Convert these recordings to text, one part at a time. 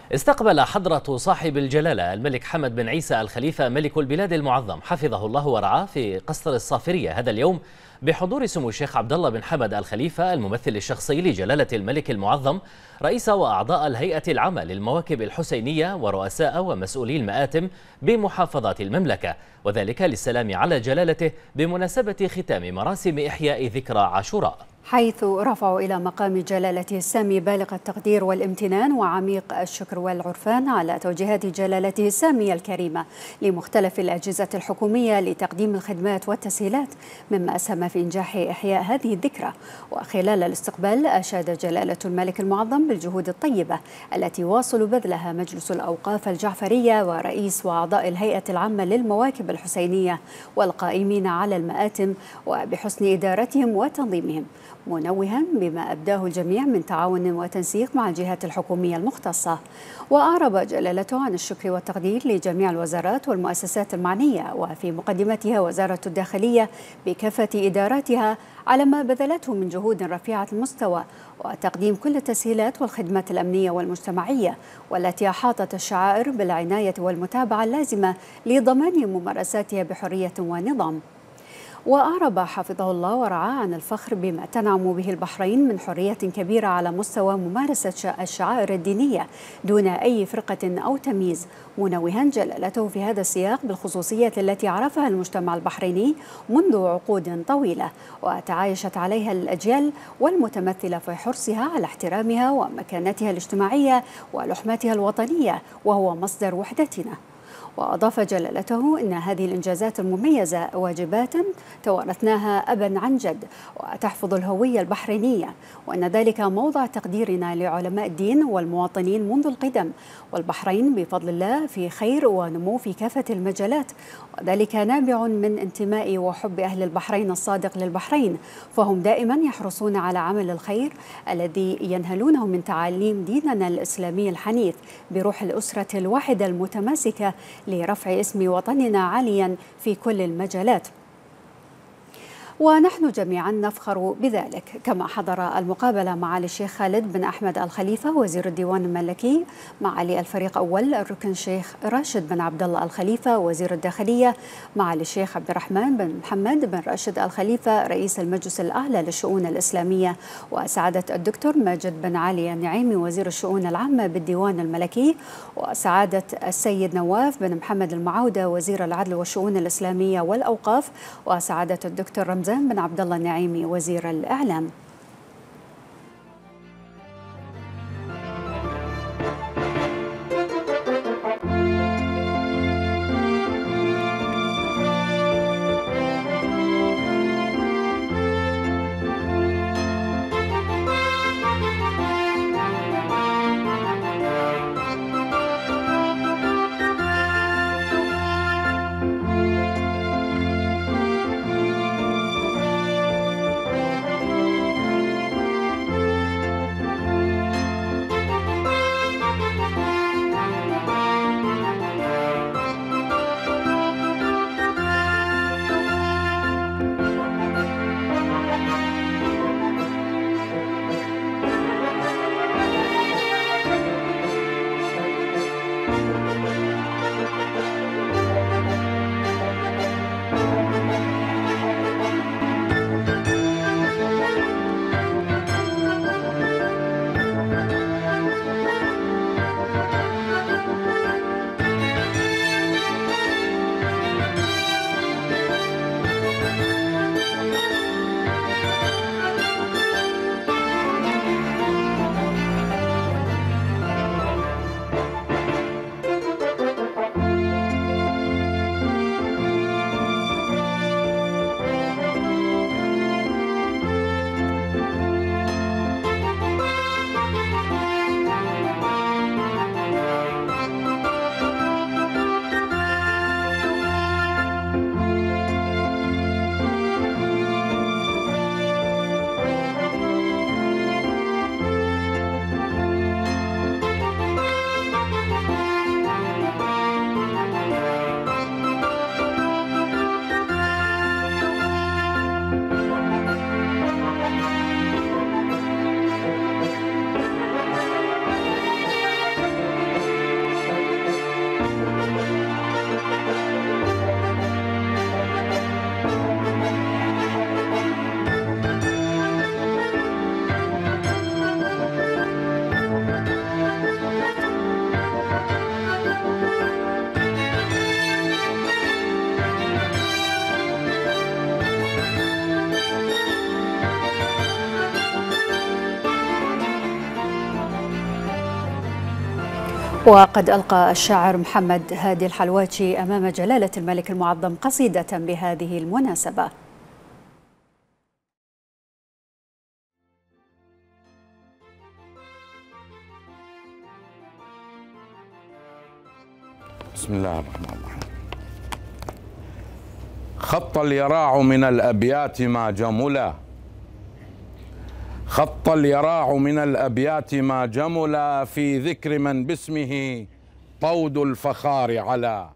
استقبل حضرة صاحب الجلالة الملك حمد بن عيسى الخليفة ملك البلاد المعظم حفظه الله ورعاه في قصر الصافرية هذا اليوم بحضور سمو الشيخ عبد الله بن حمد الخليفة الممثل الشخصي لجلالة الملك المعظم رئيس وأعضاء الهيئة العامة للمواكب الحسينية ورؤساء ومسؤولي المآتم بمحافظات المملكة، وذلك للسلام على جلالته بمناسبة ختام مراسم إحياء ذكرى عاشوراء، حيث رفعوا إلى مقام جلالته السامي بالغ التقدير والامتنان وعميق الشكر والعرفان على توجيهات جلالته السامية الكريمة لمختلف الأجهزة الحكومية لتقديم الخدمات والتسهيلات، مما أسهم في إنجاح إحياء هذه الذكرى. وخلال الاستقبال أشاد جلالة الملك المعظم بالجهود الطيبة التي واصل بذلها مجلس الأوقاف الجعفرية ورئيس وأعضاء الهيئة العامة للمواكب الحسينية والقائمين على المآتم وبحسن إدارتهم وتنظيمهم، منوها بما أبداه الجميع من تعاون وتنسيق مع الجهات الحكومية المختصة. وأعرب جلالته عن الشكر والتقدير لجميع الوزارات والمؤسسات المعنية وفي مقدمتها وزارة الداخلية بكافة إداراتها على ما بذلته من جهود رفيعة المستوى وتقديم كل التسهيلات والخدمات الأمنية والمجتمعية والتي أحاطت الشعائر بالعناية والمتابعة اللازمة لضمان ممارساتها بحرية ونظام. وأعرب حفظه الله ورعاه عن الفخر بما تنعم به البحرين من حرية كبيرة على مستوى ممارسة الشعائر الدينية دون أي فرقة أو تمييز، منوها جلالته في هذا السياق بالخصوصية التي عرفها المجتمع البحريني منذ عقود طويلة وتعايشت عليها الأجيال، والمتمثلة في حرصها على احترامها ومكانتها الاجتماعية ولحمتها الوطنية وهو مصدر وحدتنا. وأضاف جلالته أن هذه الإنجازات المميزة واجبات توارثناها أبا عن جد وتحفظ الهوية البحرينية، وأن ذلك موضع تقديرنا لعلماء الدين والمواطنين منذ القدم، والبحرين بفضل الله في خير ونمو في كافة المجالات، وذلك نابع من انتماء وحب أهل البحرين الصادق للبحرين، فهم دائما يحرصون على عمل الخير الذي ينهلونه من تعاليم ديننا الإسلامي الحنيف بروح الأسرة الواحدة المتماسكة لرفع اسم وطننا عاليا في كل المجالات، ونحن جميعا نفخر بذلك. كما حضر المقابلة معالي الشيخ خالد بن أحمد الخليفة وزير الديوان الملكي، معالي الفريق أول الركن الشيخ راشد بن عبد الله الخليفة وزير الداخلية، معالي الشيخ عبد الرحمن بن محمد بن راشد الخليفة رئيس المجلس الأعلى للشؤون الإسلامية، وسعادة الدكتور ماجد بن علي النعيمي وزير الشؤون العامة بالديوان الملكي، وسعادة السيد نواف بن محمد المعودة وزير العدل والشؤون الإسلامية والأوقاف، وسعادة الدكتور رمزان بن عبد الله النعيمي وزير الإعلام. وقد ألقى الشاعر محمد هادي الحلواتشي أمام جلالة الملك المعظم قصيدة بهذه المناسبة. بسم الله الرحمن الرحيم. خط اليراع من الأبيات ما جملا، خط اليراع من الأبيات ما جملا، في ذكر من باسمه طود الفخار علا،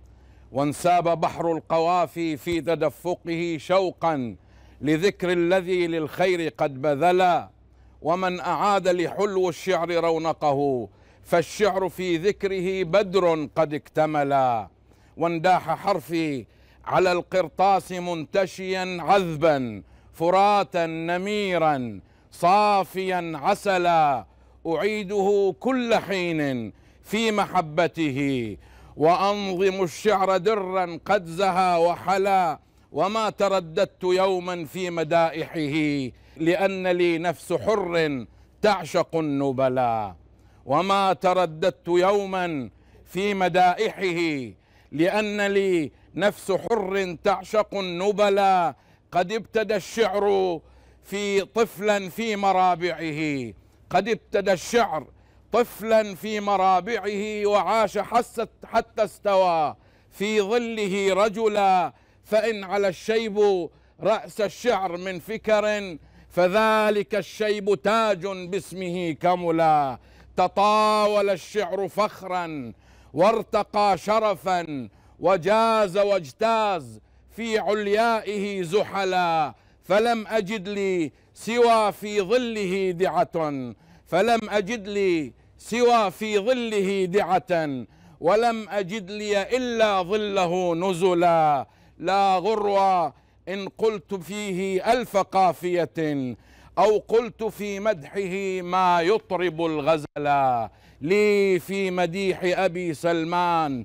وانساب بحر القوافي في تدفقه شوقا لذكر الذي للخير قد بذلا، ومن أعاد لحلو الشعر رونقه فالشعر في ذكره بدر قد اكتملا، وانداح حرفي على القرطاس منتشيا عذبا فراتا نميرا صافيا عسلا، أعيده كل حين في محبته وأنظم الشعر درا قد زها وحلا، وما ترددت يوما في مدائحه لأن لي نفس حر تعشق النبلا، وما ترددت يوما في مدائحه لأن لي نفس حر تعشق النبلا، قد ابتدى الشعر في طفلا في مرابعه، قد ابتدى الشعر طفلا في مرابعه وعاش حتى استوى في ظله رجلا، فإن على الشيب رأس الشعر من فكر فذلك الشيب تاج باسمه كملا، تطاول الشعر فخرا وارتقى شرفا وجاز واجتاز في عليائه زحلا، فلم أجد لي سوى في ظله دعة، فلم أجد لي سوى في ظله دعة، ولم أجد لي إلا ظله نزلا، لا غروة إن قلت فيه ألف قافية أو قلت في مدحه ما يطرب الغزلا، لي في مديح أبي سلمان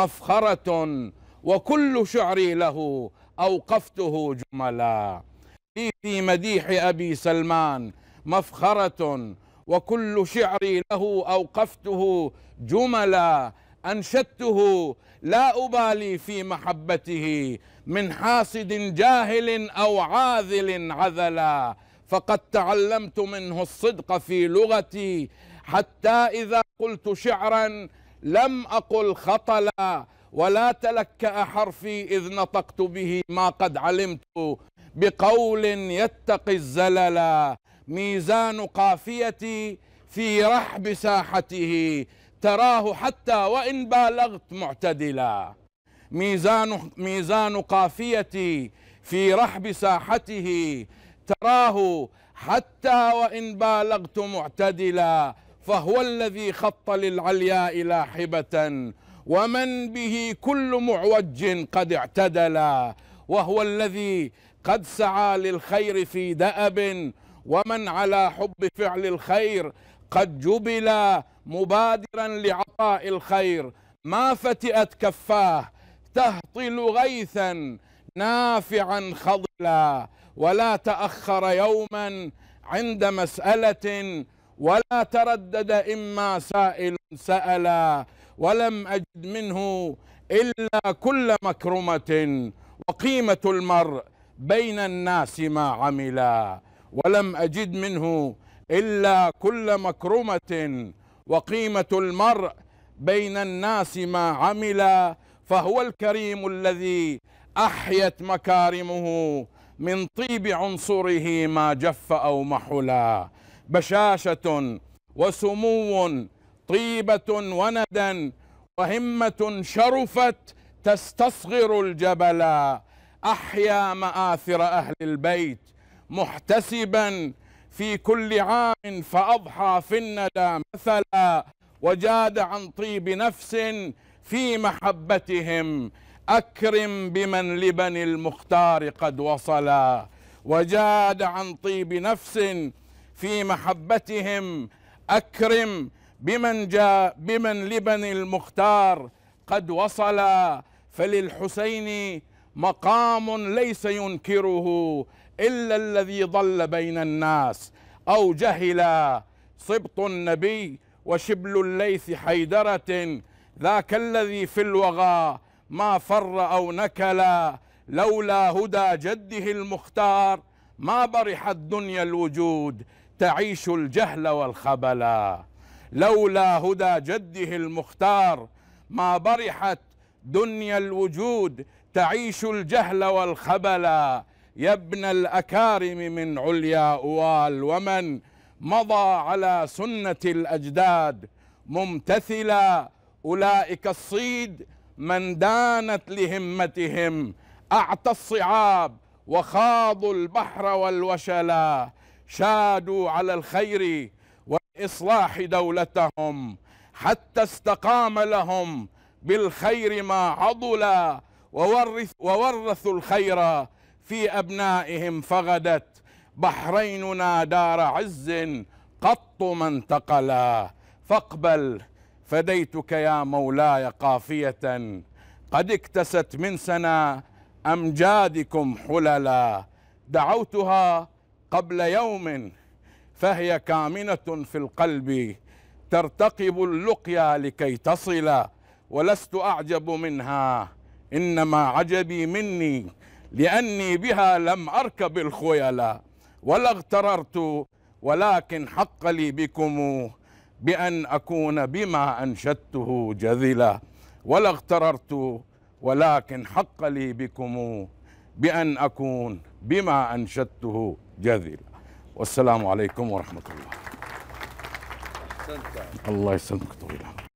مفخرة وكل شعري له أوقفته جملا، لي في مديح أبي سلمان مفخرة وكل شعري له أوقفته جملا، أنشدته لا أبالي في محبته من حاسد جاهل أو عاذل عذلا، فقد تعلمت منه الصدق في لغتي حتى إذا قلت شعرا لم أقل خطلا، ولا تلكأ حرفي إذ نطقت به ما قد علمت بقول يتقي الزللا، ميزان قافيتي في رحب ساحته تراه حتى وإن بالغت معتدلا، ميزان قافيتي في رحب ساحته تراه حتى وإن بالغت معتدلا، فهو الذي خط للعلياء لاحبة ومن به كل معوج قد اعتدلا، وهو الذي قد سعى للخير في دأب ومن على حب فعل الخير قد جبلا، مبادرا لعطاء الخير ما فتئت كفاه تهطل غيثا نافعا خضلا، ولا تأخر يوما عند مسألة ولا تردد إما سائل سألا، ولم أجد منه إلا كل مكرمة وقيمة المرء بين الناس ما عملا، ولم أجد منه إلا كل مكرمة وقيمة المرء بين الناس ما عملا، فهو الكريم الذي أحيت مكارمه من طيب عنصره ما جف أو محلا، بشاشة وسمو طيبة وندى وهمة شرفت تستصغر الجبلا، أحيا مآثر أهل البيت محتسبا في كل عام فأضحى في الندى مثلا، وجاد عن طيب نفس في محبتهم أكرم بمن لبن المختار قد وصلا، وجاد عن طيب نفس في محبتهم أكرم بمن لبن المختار قد وصلا، فللحسين مقام ليس ينكره إلا الذي ضل بين الناس أو جهلا، صبط النبي وشبل الليث حيدرة ذاك الذي في الوغى ما فر أو نكلا. لولا هدى جده المختار ما برحت دنيا الوجود تعيش الجهل والخبلا. لولا هدى جده المختار ما برحت دنيا الوجود تعيش الجهل والخبلا. يا ابن الأكارم من عليا أوال ومن مضى على سنة الأجداد ممتثلا. أولئك الصيد من دانت لهمتهم أعتى الصعاب وخاضوا البحر والوشلا. شادوا على الخير وإصلاح دولتهم حتى استقام لهم بالخير ما عضلا. وورثوا الخير في أبنائهم فغدت بحريننا دار عز قط ما انتقلا. فاقبل فديتك يا مولاي قافية قد اكتست من سنا أمجادكم حللا. دعوتها قبل يوم فهي كامنة في القلب ترتقب اللقيا لكي تصل. ولست أعجب منها إنما عجبي مني لأني بها لم أركب الخيلا. ولا اغتررت ولكن حق لي بكم بأن أكون بما أنشدته جذلا. ولا اغتررت ولكن حق لي بكم بأن أكون بما أنشدته جذلا. والسلام عليكم ورحمة الله. الله يسلمك طويلا.